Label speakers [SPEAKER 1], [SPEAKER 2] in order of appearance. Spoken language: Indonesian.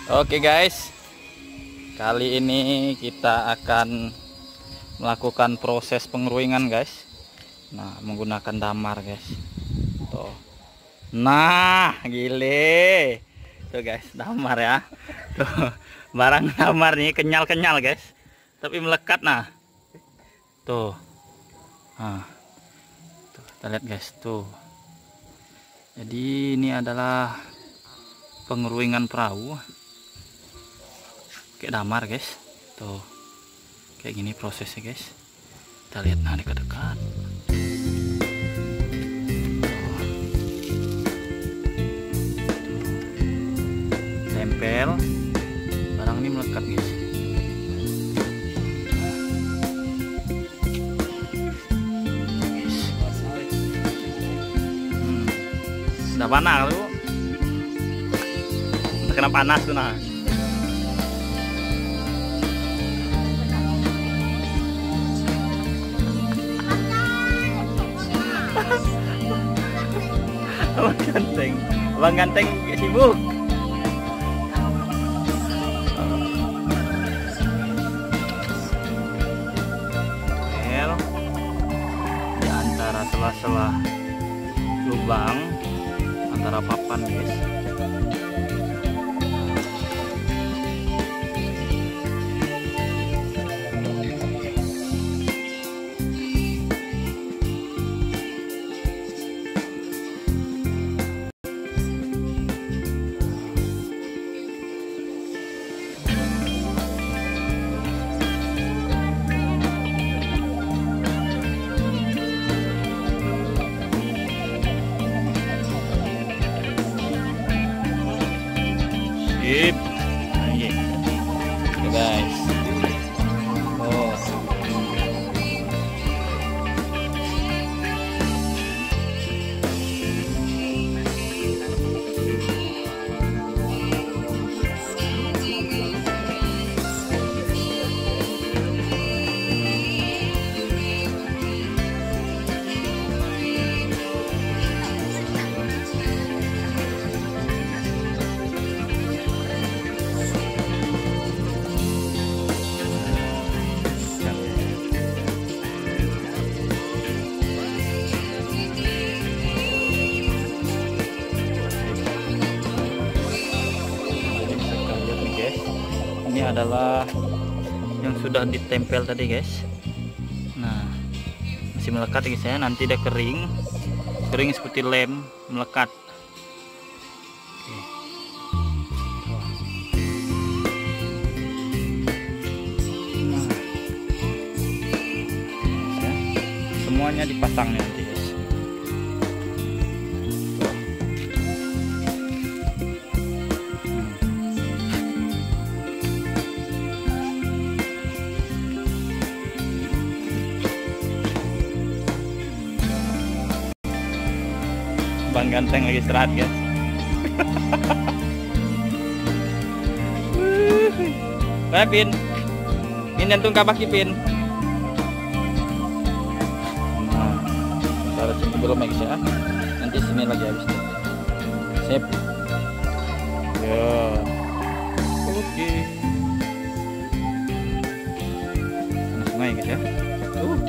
[SPEAKER 1] Oke guys, kali ini kita akan melakukan proses pengeruingan guys. Nah, menggunakan damar guys. Tuh. Nah, gile. Tuh guys, damar ya. Tuh, barang damar nih kenyal-kenyal guys. Tapi melekat nah. Tuh. Nah. Tuh, kita lihat guys, tuh. Jadi ini adalah pengeruingan perahu. Kayak damar guys, tuh kayak gini prosesnya guys. Kita lihat nah dekat-dekat. Tempel, barang ini melekat guys. Udah panas lu, udah kena panas tuh nah. Abang ganteng sibuk. Pel di antara sela-sela lubang antara papan guys. Sip. Oke guys. Oh. Ini adalah yang sudah ditempel tadi guys. Nah, masih melekat guys ya. Nanti dia kering seperti lem melekat. Oke. Nah, ya. Semuanya dipasang nanti guys. Bang ganteng lagi istirahat guys. Nah, Pin. Ini jantung kabaki Pin. Nah, taruh sini belum guys ya. Nanti sini lagi habis. Sip. Ya. Oke. Sungai guys ya.